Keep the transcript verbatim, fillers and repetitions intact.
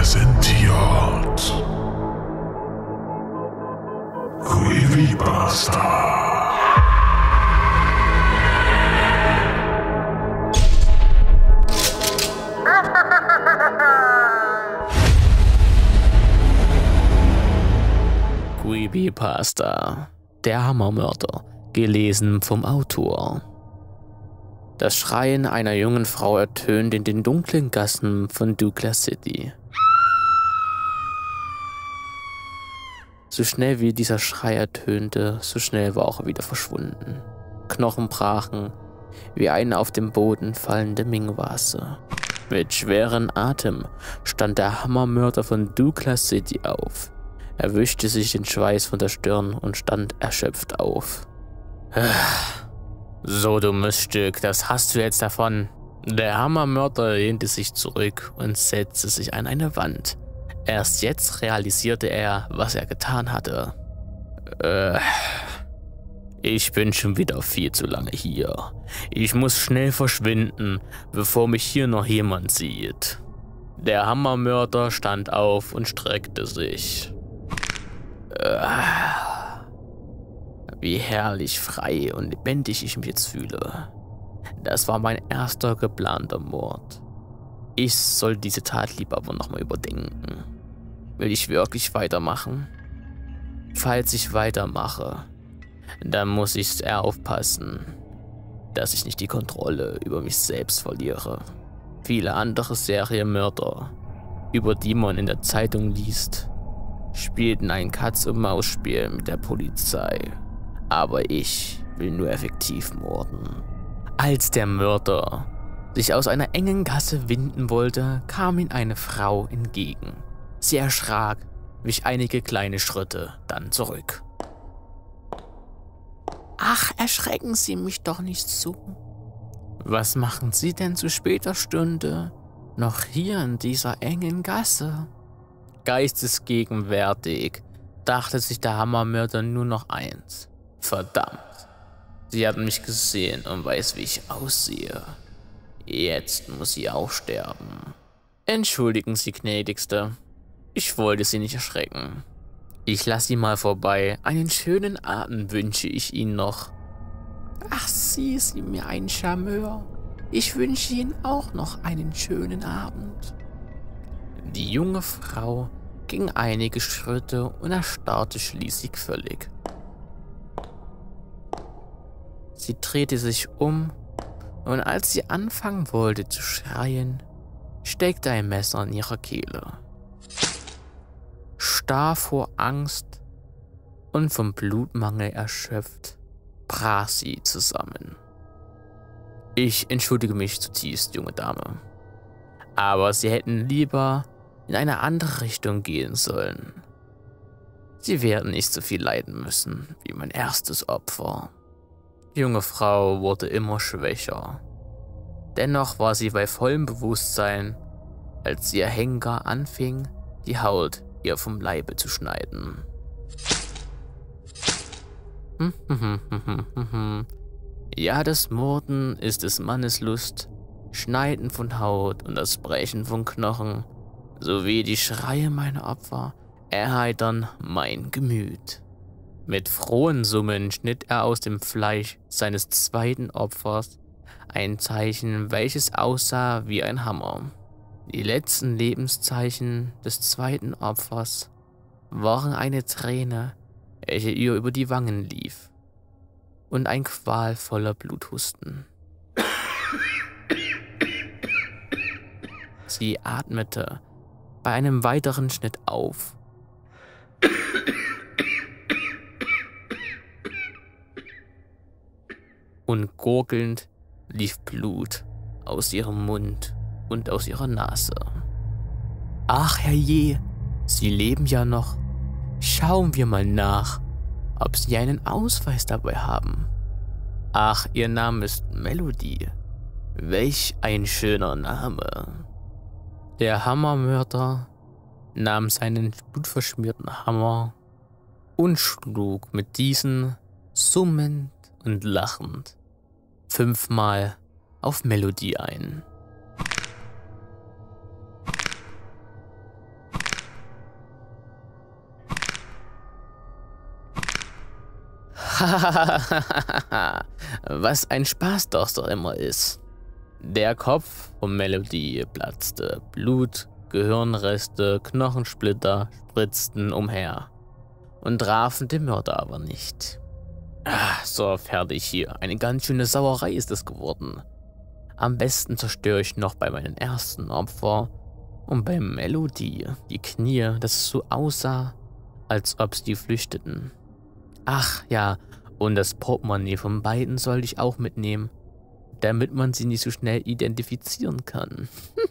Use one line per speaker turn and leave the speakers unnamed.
präsentiert Creepypasta.
Creepypasta, der Hammermörder, gelesen vom Autor. Das Schreien einer jungen Frau ertönt in den dunklen Gassen von Douglas City. So schnell wie dieser Schrei ertönte, so schnell war auch er wieder verschwunden. Knochen brachen, wie eine auf dem Boden fallende Mingvase. Mit schwerem Atem stand der Hammermörder von Douglas City auf. Er wischte sich den Schweiß von der Stirn und stand erschöpft auf. So, dummes Stück, das hast du jetzt davon. Der Hammermörder lehnte sich zurück und setzte sich an eine Wand. Erst jetzt realisierte er, was er getan hatte. Äh, ich bin schon wieder viel zu lange hier. Ich muss schnell verschwinden, bevor mich hier noch jemand sieht. Der Hammermörder stand auf und streckte sich. Äh, wie herrlich frei und lebendig ich mich jetzt fühle. Das war mein erster geplanter Mord. Ich soll diese Tat lieber aber nochmal überdenken. Will ich wirklich weitermachen? Falls ich weitermache, dann muss ich eher aufpassen, dass ich nicht die Kontrolle über mich selbst verliere. Viele andere Serienmörder, über die man in der Zeitung liest, spielten ein Katz-und-Maus-Spiel mit der Polizei. Aber ich will nur effektiv morden. Als der Mörder sich aus einer engen Gasse winden wollte, kam ihm eine Frau entgegen. Sie erschrak, wich einige kleine Schritte, dann zurück. Ach, erschrecken Sie mich doch nicht so. Was machen Sie denn zu später Stunde noch hier in dieser engen Gasse? Geistesgegenwärtig dachte sich der Hammermörder nur noch eins. Verdammt, sie hat mich gesehen und weiß, wie ich aussehe. Jetzt muss sie auch sterben. Entschuldigen Sie, gnädigste. Ich wollte Sie nicht erschrecken. Ich lasse Sie mal vorbei. Einen schönen Abend wünsche ich Ihnen noch. Ach, Sie sind mir ein Charmeur. Ich wünsche Ihnen auch noch einen schönen Abend. Die junge Frau ging einige Schritte und erstarrte schließlich völlig. Sie drehte sich um und als sie anfangen wollte zu schreien, steckte ein Messer in ihrer Kehle. Starr vor Angst und vom Blutmangel erschöpft, brach sie zusammen. Ich entschuldige mich zutiefst, junge Dame, aber Sie hätten lieber in eine andere Richtung gehen sollen. Sie werden nicht so viel leiden müssen wie mein erstes Opfer. Die junge Frau wurde immer schwächer. Dennoch war sie bei vollem Bewusstsein, als ihr Henker anfing, die Haut ihr vom Leibe zu schneiden. Ja, das Morden ist des Mannes Lust, Schneiden von Haut und das Brechen von Knochen, sowie die Schreie meiner Opfer erheitern mein Gemüt. Mit frohen Summen schnitt er aus dem Fleisch seines zweiten Opfers ein Zeichen, welches aussah wie ein Hammer. Die letzten Lebenszeichen des zweiten Opfers waren eine Träne, welche ihr über die Wangen lief, und ein qualvoller Bluthusten. Sie atmete bei einem weiteren Schnitt auf. Und gurgelnd lief Blut aus ihrem Mund und aus ihrer Nase. Ach herrje, Sie leben ja noch. Schauen wir mal nach, ob Sie einen Ausweis dabei haben. Ach, Ihr Name ist Melody. Welch ein schöner Name. Der Hammermörder nahm seinen blutverschmierten Hammer und schlug mit diesen summend und lachend fünfmal auf Melodie ein. Was ein Spaß doch so immer ist. Der Kopf von Melody platzte. Blut, Gehirnreste, Knochensplitter spritzten umher und trafen den Mörder aber nicht. Ah, so, fertig hier. Eine ganz schöne Sauerei ist es geworden. Am besten zerstöre ich noch bei meinen ersten Opfer und bei Melody die Knie, dass es so aussah, als ob sie flüchteten. Ach ja, und das Portemonnaie von beiden sollte ich auch mitnehmen, damit man sie nicht so schnell identifizieren kann.